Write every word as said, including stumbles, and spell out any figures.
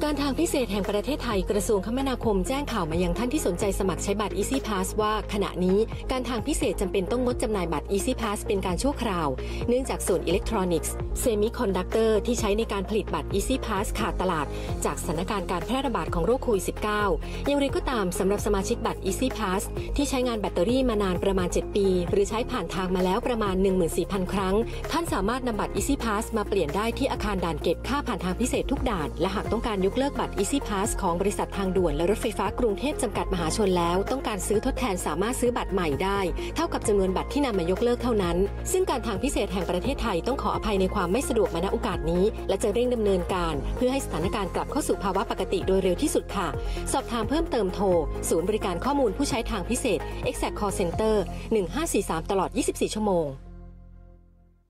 การทางพิเศษแห่งประเทศไทยกระทรวงคมนาคมแจ้งข่าวมายังท่านที่สนใจสมัครใช้บัตร Easy Pass ว่าขณะนี้การทางพิเศษจำเป็นต้องงดจำหน่ายบัตร Easy Pass เป็นการชั่วคราวเนื่องจากส่วนอิเล็กทรอนิกส์เซมิคอนดักเตอร์ที่ใช้ในการผลิตบัตร Easy Pass ขาดตลาดจากสถานการณ์การแพร่ระบาดของโรคโควิด สิบเก้า อย่างไรก็ตามสำหรับสมาชิกบัตร Easy Pass ที่ใช้งานแบตเตอรี่มานานประมาณเจ็ดปีหรือใช้ผ่านทางมาแล้วประมาณ หนึ่งหมื่นสี่พัน ครั้งท่านสามารถนำบัตร Easy Pass มาเปลี่ยนได้ที่อาคารด่านเก็บค่าผ่านทางพิเศษทุกด่านและหากต้องการยกเลิกบัตร Easy Pass ของบริษัททางด่วนและรถไฟฟ้ากรุงเทพจำกัดมหาชนแล้วต้องการซื้อทดแทนสามารถซื้อบัตรใหม่ได้เท่ากับจำนวนบัตรที่นำมายกเลิกเท่านั้นซึ่งการทางพิเศษแห่งประเทศไทยต้องขออภัยในความไม่สะดวกมาณโอกาสนี้และจะเร่งดำเนินการเพื่อให้สถานการณ์กลับเข้าสู่ภาวะปกติโดยเร็วที่สุดค่ะสอบถามเพิ่มเติมโทรศูนย์บริการข้อมูลผู้ใช้ทางพิเศษ Exact Call Center หนึ่งห้าสี่สามตลอดยี่สิบสี่ชั่วโมง